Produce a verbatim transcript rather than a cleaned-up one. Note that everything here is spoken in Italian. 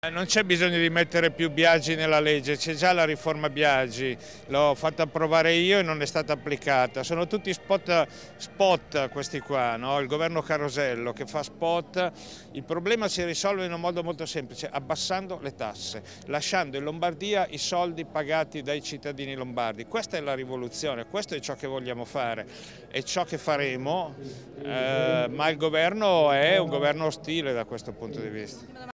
Non c'è bisogno di mettere più Biagi nella legge, c'è già la riforma Biagi, l'ho fatta approvare io e non è stata applicata. Sono tutti spot, spot questi qua, no? Il governo Carosello che fa spot. Il problema si risolve in un modo molto semplice, abbassando le tasse, lasciando in Lombardia i soldi pagati dai cittadini lombardi. Questa è la rivoluzione, questo è ciò che vogliamo fare, è ciò che faremo, eh, ma il governo è un governo ostile da questo punto di vista.